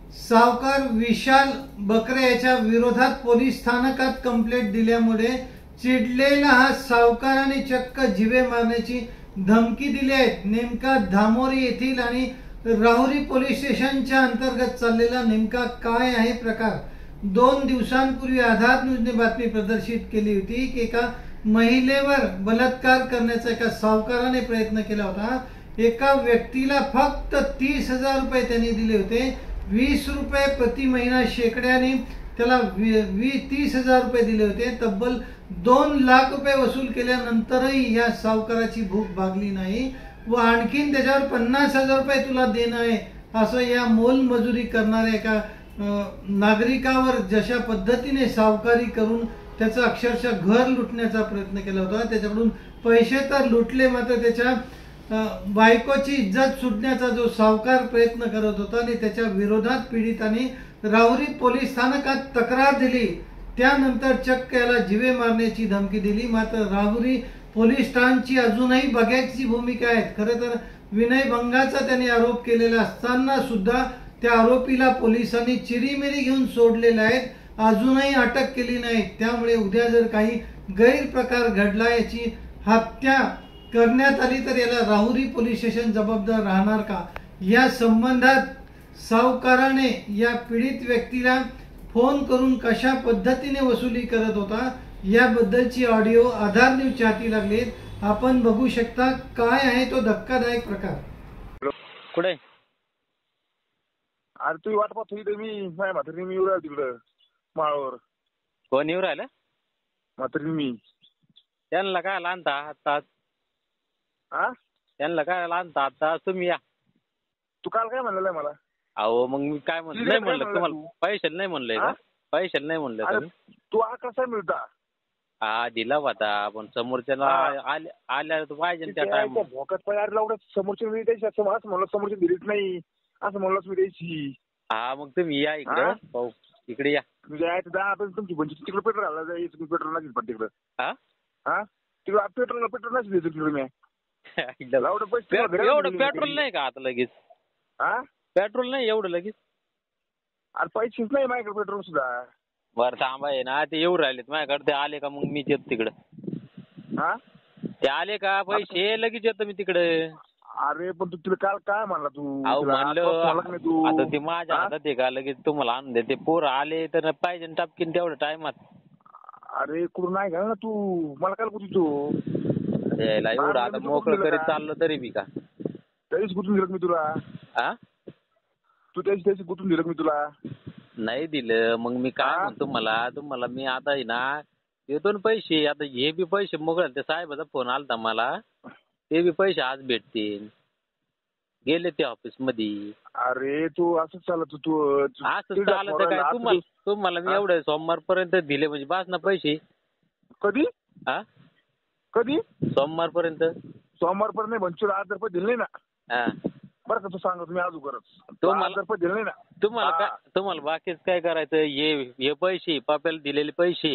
सावकार विशाल बकरे याच्या विरोधात पोलीस स्थानकात कंप्लेंट दिल्यामुळे चिडलेला हा सावकाराने चक्क जिवे मारण्याची धमकी दिली आहे। नेमका धामोरी येथील आणि राहुरी पोलीस स्टेशनच्या अंतर्गत चाललेला नेमका काय आहे प्रकार। 2 दिवसांपूर्वी आधार न्यूजने बातमी प्रदर्शित केली होती की एका महिलेवर बलात्कार करण्याचा एका सावकाराने प्रयत्न केला होता। एका व्यक्तीला फक्त 30,000 रुपये त्यांनी दिले होते। 20 रुपये प्रति महिना शेकड्याने त्याला 30,000 रुपये दिले होते। तब्बल 2 लाख रुपये वसूल केल्यानंतरही या सावकाराची भूक भागली नाही व आणखीन त्याच्यावर 50,000 रुपये तुला देणं आहे असं या मोलमजुरी करणाऱ्या एका नागरिकावर जशा पद्धतीने सावकारी करून त्याचं अक्षरशः घर लुटण्याचा प्रयत्न केला होता। त्याच्याकडून पैसे तर लुटले, मात्र त्याच्या बायकोची इज्जत सुटण्याचा जो सावकार प्रयत्न करत होता आणि त्याच्या विरोधात पीडिताने राहुरी पोलीस स्थानकात तक्रार दिली। त्यानंतर चक्क याला जिवे मारण्याची धमकी दिली। मात्र राहुरी पोलीस ठाण्याची अजूनही बघ्याची भूमिका आहे। खरं तर विनयभंगाचा त्यांनी आरोप केलेला असताना सुद्धा त्या आरोपीला पोलिसांनी चिरीमिरी घेऊन सोडलेले आहेत, अजूनही अटक केली नाही। त्यामुळे उद्या जर काही गैरप्रकार घडला, याची हत्या करण्यात आली तर याला राहुरी पोलीस स्टेशन जबाबदार राहणार का? या संबंधात सावकाराने या पीडित व्यक्तीला फोन करून कशा पद्धतीने वसुली करत होता याबद्दलची ऑडिओ आधार न्यूजच्या हाती लागलेत। आपण बघू शकता काय आहे तो धक्कादायक प्रकार। कुठे अरे तू वाट पाहत होती मी माझ्या म्हातारी मी येऊ राहिलो तिकडं माळावर। कोण येऊ राहिलं? म्हातारी मी त्यांना काय आणता आता? त्यांना काय आणता आता? तुम्ही या। तू काल काय म्हणलेलं मला? अहो मग मी काय म्हणलं नाही म्हणलं तुम्हाला, पैशाला नाही म्हणलंय का? पैशाला नाही म्हणलं का मी? तू कसा मिळता? हा दिला होता, पण समोरच्याला आल्या पाहिजे त्या टाइम भोकत पगार लावडं समोरच्या मी द्यायची असं म्हणलं, समोरच्या दिलीच नाही असं म्हणलंच मी द्यायची। हा मग तुम्ही या इकडे, पाहू इकडे या। तुमची म्हणजे तिकडे पेट्रोल घाला जायचं, पेट्रोल नाही पण तिकडं तिकडे पेट्रोल नाही द्यायचं तिकडे मी एवढं पेट्रोल नाही का आता लगेच? पेट्रोल नाही एवढं लगेच? अरे पैसेच नाही माझ्याकडे पेट्रोल सुद्धा। बरं थांबा आहे ना, ते येऊ राहिलेत माझ्याकडे, ते आले का मग मी येतो तिकडं। ते आले का पैसे लगेच येतो मी तिकडे। अरे पण तू तुला काल काय म्हणला तू? म्हणलं आता ते माझ्या हातात आहे का लगेच तुम्हाला आणून देते? पोरं आले तर पाहिजे टापकीन तेवढं टायमात। अरे कुठं नाही घाल ना तू, मला काय बोलतो तू? यायला एवढं आता मोकळं करीत चाललं तरी बी का? त्याच गुतून दिलं मी तुला। तू त्याची गुतून दिलं मी तुला? नाही दिलं। मग मी काय म्हणतो तुम्हाला मी आता आहे ना देतो ना पैसे। आता हे बी पैसे मोकळे, त्या साहेबाचा फोन आलता मला, ते बी पैसे आज भेटतील, गेले ते ऑफिस मध्ये। अरे तू असंच चालत तू असं चालत काय? तुम्हाला मी एवढं सोमवारपर्यंत दिले म्हणजे बास ना पैसे। कधी? कधी? सोमवारपर्यंत नाही पण आज रुपये दिले नाही ना बरं का? तू सांग तुम्ही अजूनच तुम्हाला रुपये दिले नाही ना। तुम्हाला बाकीच काय करायचं? हे पैसे पाप्याला दिलेले पैसे।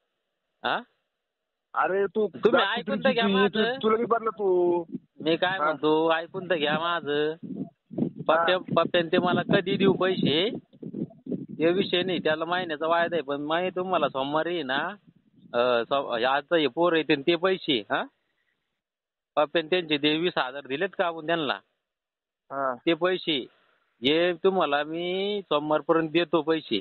अरे तुम्ही ऐकून तर घ्या माझं। तुला मी बदला तू मी काय म्हणतो ऐकून तर घ्या माझं। पप्प्याने ते मला कधी देऊ पैसे हे विषय नाही, त्याला महिन्याचा वायदा आहे। पण मी तुम्हाला सोमवारी ना आता हे पोर येते ते पैसे पप्प्याने त्यांचे ते 20,000 दिलेत का आपण त्यांना? ते पैसे हे तुम्हाला मी सोमवारपर्यंत देतो पैसे।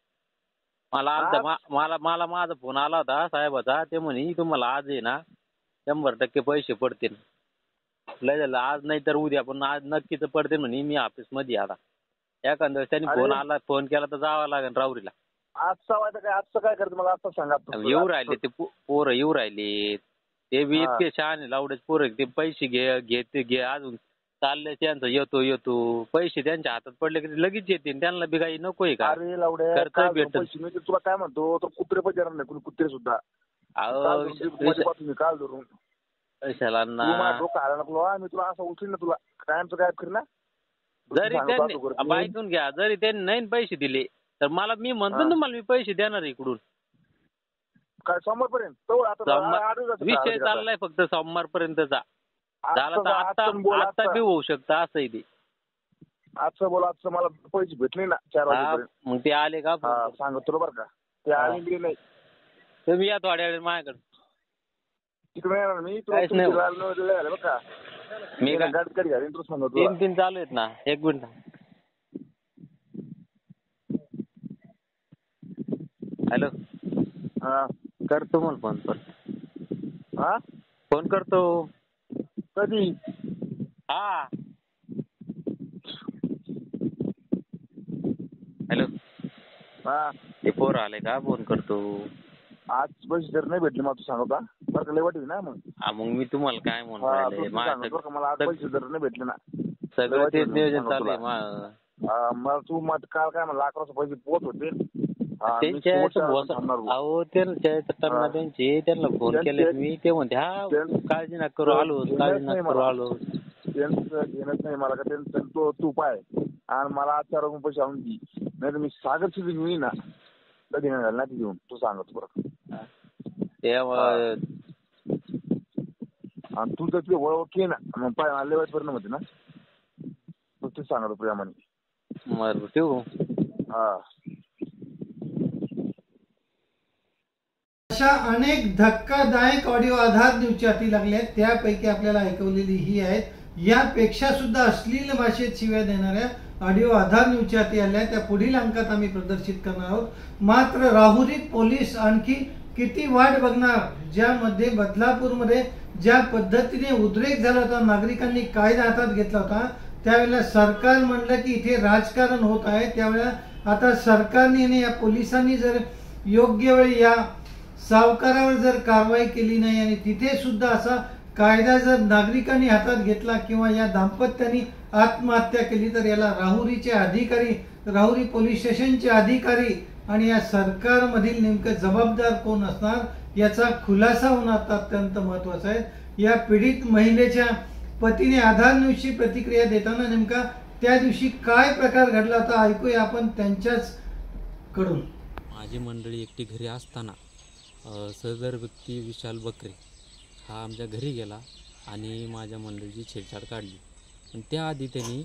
मला माझा फोन आला होता साहेबाचा, ते म्हणे तुम्हाला आज आहे ना 100% पैसे पडतील। लय झालं आज नाही तर उद्या, पण आज नक्कीच पडते म्हणे। मी ऑफिस मध्ये आता एखाद्या त्यांनी फोन केला तर जावं लागेल राहुरीला। आजचा वायदा काय? आजचं काय करते मला आता सांगा। येऊ राहिले ते पोरं येऊ राहिले, ते बी इतके छान लावडेच पोरं, ते पैसे घे अजून चाललंय त्यांचं येतो पैसे त्यांच्या हातात पडले की लगेच येतील, त्यांना बी काही नकोय का? अरे लावडे भेटत तुला काय म्हणतो, तर कुत्रे पण देणार नाही कोणी, कुत्रे सुद्धा काल धरून कशाला ना मी तुला असं उचल ना, तुला कायमचं काय कर ना। जरी त्यांनी ऐकून घ्या, जरी त्यांनी नाही पैसे दिले तर मला मी म्हणतो तुम्हाला मी पैसे देणार इकडून। काय सोमवारपर्यंत? विषय चाललाय फक्त सोमवारपर्यंतचा, झाला तर आता बी होऊ शकतं असंही ते। आजचं बोला, आजचं मला पैसे भेटले ना 4 वाजेपर्यंत. मग ते आले का? सांगत तुला बरं का, ते आले बी नाही. तुम्ही या थोड्या वेळ माझ्याकडे. तिकडे येणार मी. काहीच नाही. बरं का मी काय गाडी कधी घालीन तू सांगतो. 3 चालू आहेत ना. 1 मिनिट. हॅलो. हा करतो मग फोन परत. हा फोन करतो. कधी? हा. हॅलो. हा ते पोर आले का? फोन करतो. आज पैसे जर नाही भेटले मला तू सांगू का बरं का, लय वाटेल ना मग. मग मी तुम्हाला काय म्हणून हा राहिले, तू सांगतो बरं का, मला आज पैसे जर नाही भेटले ना सगळं तेच नियोजन चालू आहे. मला तू मग काल काय म्हणलं 1100 पैसे पोहोच होते. त्यांच्या अहो त्यांच्या त्यांना फोन केले मी, ते म्हणते हा काळजी नका करू आलो, काळजी नका करू आलो. त्यांचं घेणंच नाही मला का, त्यांचं तू पाय आणि मला आज 4 पैसे आणून दे, नाही तर मी सागर सिद्धी घेऊन ना कधी नाही झालं ना ती घेऊन. तू सांगतो बरं आणि तू तर तुझे ओळख ना मग पाय मला लेवायच परिणाम होते ना. तू सांगतो प्रियामाने. बरं ठेवू. हा. अशा अनेक धक्कादायक ऑडिओ आधार न्यूजच्या हाती लागल्या आहेत. त्यापैकी आपल्याला ऐकवलेली ही आहेत. यापेक्षा सुद्धा अश्लील भाषेत शिव्या देणाऱ्या ऑडिओ आधार न्यूजच्या हाती आल्या. त्या पुढील अंकात आम्ही प्रदर्शित करणार आहोत. मात्र राहुरी पोलीस आणखी किती वाट बघणार, ज्यामध्ये बदलापूरमध्ये ज्या पद्धतीने उद्रेक झाला होता, नागरिकांनी कायदा हातात घेतला होता, त्यावेळेला सरकार म्हणलं की इथे राजकारण होत आहे. त्यावेळेला आता सरकारने या पोलिसांनी जर योग्य वेळी या सावकारावर जर कारवाई केली नाही आणि तिथे सुद्धा असा कायदा जर नागरिकांनी हातात घेतला किंवा या दाम्पत्याने आत्महत्या केली, तर याला राहुरीचे अधिकारी, राहुरी पोलीस स्टेशनचे अधिकारी आणि या सरकारमधील नेमकं जबाबदार कोण असणार याचा खुलासा होणं आता अत्यंत महत्वाचं आहे. या पीडित महिलेच्या पतीने आधार न्यूजची प्रतिक्रिया देताना नेमका त्या दिवशी काय प्रकार घडला होता ऐकूया आपण त्यांच्याच कडून. माझी मंडळी एकटी घरी असताना सदर व्यक्ती विशाल बकरे हा आमच्या घरी गेला आणि माझ्या मंडळीची छेडछाड काढली. पण त्याआधी त्यांनी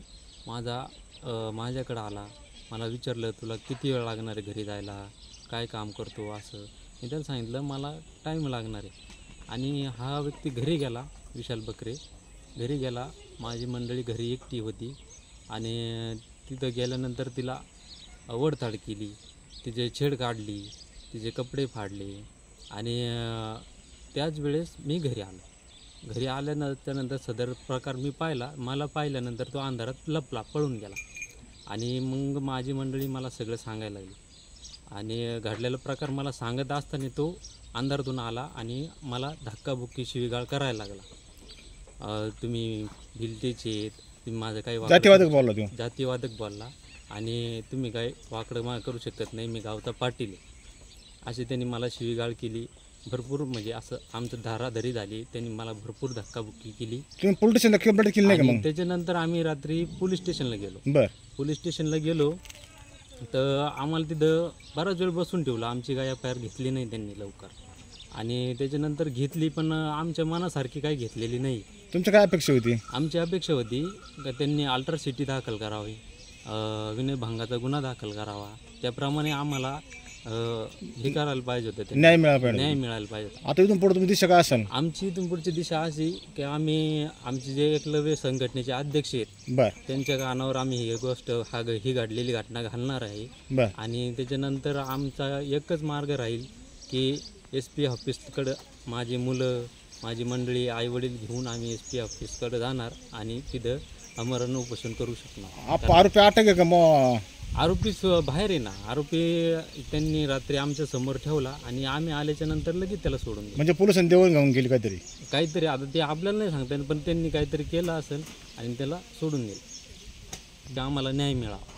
माझ्याकडं आला, मला विचारलं तुला किती वेळ लागणार आहे घरी जायला, काय काम करतो असं. मी त्याला सांगितलं मला टाईम लागणार आहे. आणि हा व्यक्ती घरी गेला, विशाल बकरे घरी गेला. माझी मंडळी घरी एकटी होती आणि तिथं गेल्यानंतर तिला वडताड केली, तिचे छेड काढली, तिचे कपडे फाडले. आणि त्याच वेळेस मी घरी आलो. घरी आल्यानंतर सदर प्रकार मी पाहिला. मला पाहिल्यानंतर तो अंधारात लपला, पळून गेला. आणि मग माझी मंडळी मला सगळं सांगायला लागली आणि घडलेला प्रकार मला सांगत असताना तो अंधारातून आला आणि मला धक्काबुक्की शिवीगाळ करायला लागला. तुम्ही भिलतेचे, तुम्ही माझं काही जातीवादक बोलला आणि तुम्ही काय वाकडं मा करू शकत नाही, मी गावचा पाटील आहे अशी त्यांनी मला शिवीगाळ केली. भरपूर म्हणजे असं आमचं धाराधरी झाली. त्यांनी मला भरपूर धक्काबुक्की केली. तुम्ही पोलीस स्टेशनला कंप्लेंट केली नाही का? मग त्याच्यानंतर आम्ही रात्री पोलीस स्टेशनला गेलो. पोलीस स्टेशनला गेलो तर आम्हाला तिथं बराच वेळ बसून ठेवलं. आमची काय FIR घेतली नाही त्यांनी लवकर. आणि त्याच्यानंतर घेतली पण आमच्या मनासारखी काही घेतलेली नाही. तुमची काय अपेक्षा होती? आमची अपेक्षा होती का त्यांनी अल्ट्रासिटी दाखल करावी, विनयभंगाचा गुन्हा दाखल करावा. त्याप्रमाणे आम्हाला हे करायला पाहिजे होतं, न्याय मिळायला पाहिजे. आता इथून पुढे तुमची दिशा काय असेल? आमची इथून पुढची दिशा अशी की आमचे जे एकलव्य संघटनेचे अध्यक्ष आहेत त्यांच्या कानावर आम्ही ही गोष्ट ही घडलेली घटना घालणार आहे. आणि त्याच्यानंतर आमचा एकच मार्ग राहील की SP ऑफिसकडं माझी मुलं, माझी मंडळी, आईवडील घेऊन आम्ही SP ऑफिसकडे जाणार आणि तिथं आमरण उपोषण करू शकणार. आरोपी अटक आहे का? मग आरोपी बाहेर आहे ना. आरोपी त्यांनी रात्री आमच्या समोर ठेवला आणि आम्ही आल्याच्या नंतर लगेच त्याला सोडून दिलं. म्हणजे पोलिसांनी देऊन घेऊन गेली काहीतरी आता ते आपल्याला नाही सांगता येईल, पण त्यांनी काहीतरी केलं असेल आणि त्याला सोडून दिलं. आम्हाला न्याय मिळावा.